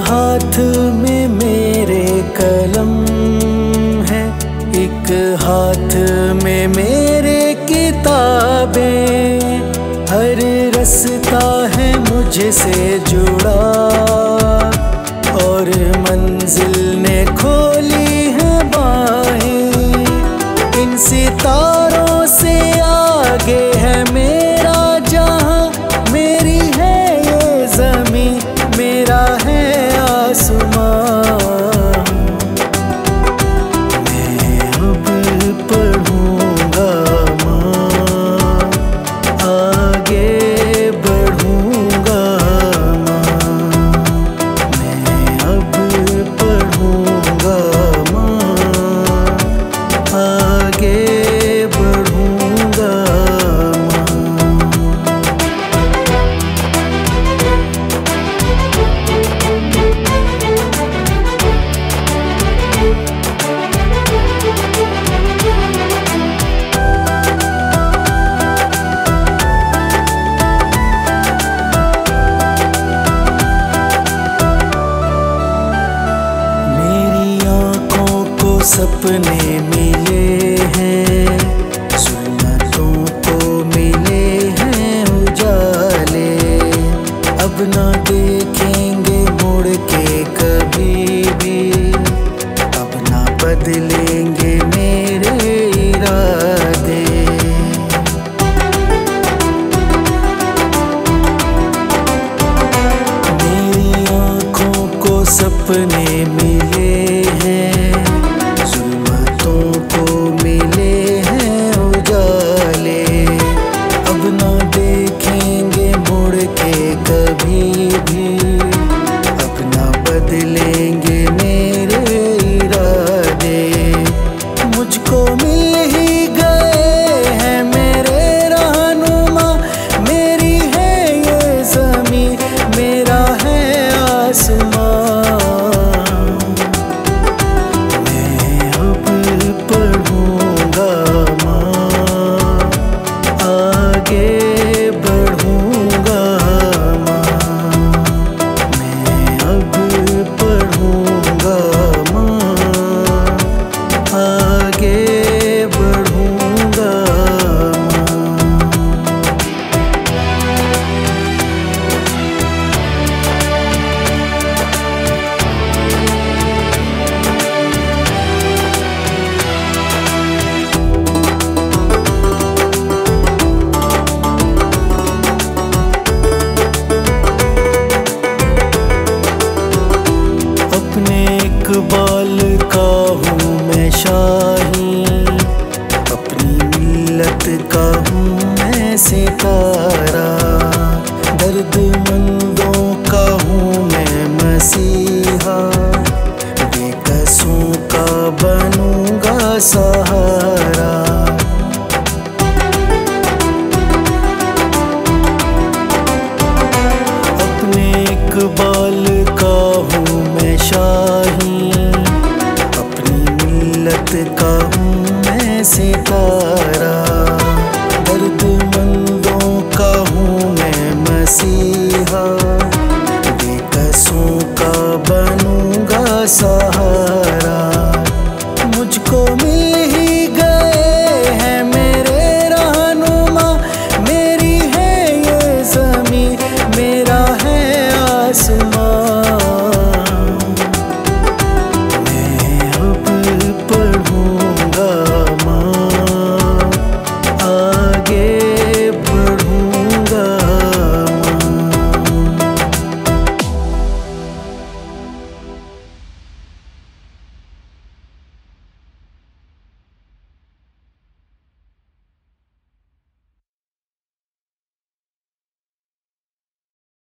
हाथ में मेरे कलम है, एक हाथ में मेरे किताबें, हर रास्ता है मुझसे जुड़ा और मंजिल ने खोली है बाहें। इन सितारों से आगे है मेरा जहां, मेरी है ये ज़मीं, मेरा है आसमां। मैं अब पढ़ूंगा माँ, आगे बढ़ूंगा माँ। मैं अब पढ़ूंगा माँ, आगे बढ़ूंगा माँ। मेरी आँखों को सपने मिले हैं, सुन्नतों को मिले हैं उजाले। अब ना देखेंगे मुड़ के कभी भी, अब ना बदलेंगे मेरे इरादे। मेरी आँखों को सपने मिले हैं, जुल्मतों को मिले हैं उजाले। अब ना देखेंगे मुड़ के कभी भी, अब ना बदलेंगे मेरे इरादे। मुझको मिल ही गए हैं मेरे रहनुमा, मेरी है ये ज़मीं, मेरा है आसमां। मैं अब पढ़ूंगा माँ, आगे बढ़ूंगा माँ। मैं अब पढ़ूंगा माँ, आगे बढ़ूंगा माँ। अपने इकबाल का हूँ मैं शाही, अपनी मिल्लत का हूँ मैं सितारा। दर्दमंदों का हूँ मैं मसीहा, बेकसों का बनूंगा सहारा। अपने इकबाल का हूँ मैं शाही, अपनी मिल्लत का हूँ मैं सितारा। दर्दमंदों का हूँ मैं मसीहा, बेकसों का बनूंगा सहारा।